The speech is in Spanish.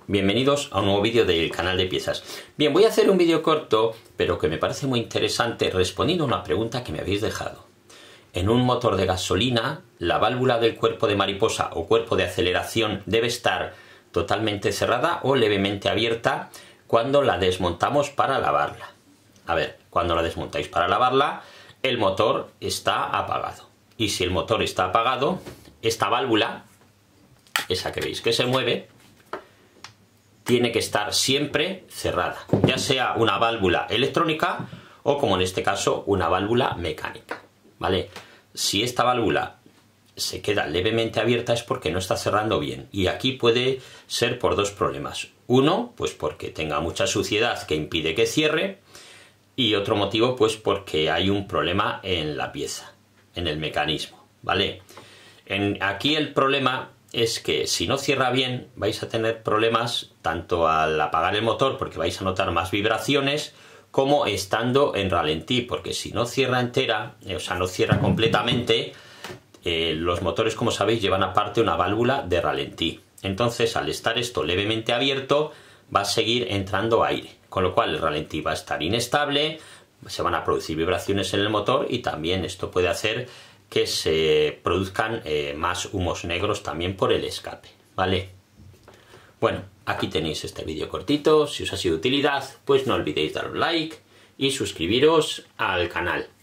Bienvenidos a un nuevo vídeo del canal de piezas. Bien, voy a hacer un vídeo corto, pero que me parece muy interesante, respondiendo a una pregunta que me habéis dejado. En un motor de gasolina, la válvula del cuerpo de mariposa o cuerpo de aceleración debe estar totalmente cerrada o levemente abierta cuando la desmontamos para lavarla. A ver, cuando la desmontáis para lavarla, el motor está apagado. Y si el motor está apagado, esta válvula, esa que veis que se mueve, tiene que estar siempre cerrada, ya sea una válvula electrónica o, como en este caso, una válvula mecánica, ¿vale? Si esta válvula se queda levemente abierta es porque no está cerrando bien, y aquí puede ser por dos problemas. Uno, pues porque tenga mucha suciedad que impide que cierre, y otro motivo, pues porque hay un problema en la pieza, en el mecanismo, ¿vale? Aquí el problema es que si no cierra bien vais a tener problemas tanto al apagar el motor, porque vais a notar más vibraciones, como estando en ralentí, porque si no cierra entera, o sea, no cierra completamente, los motores, como sabéis, llevan aparte una válvula de ralentí. Entonces, al estar esto levemente abierto, va a seguir entrando aire, con lo cual el ralentí va a estar inestable, se van a producir vibraciones en el motor, y también esto puede hacer que se produzcan más humos negros también por el escape, ¿vale? Bueno, aquí tenéis este vídeo cortito. Si os ha sido de utilidad, pues no olvidéis dar un like y suscribiros al canal.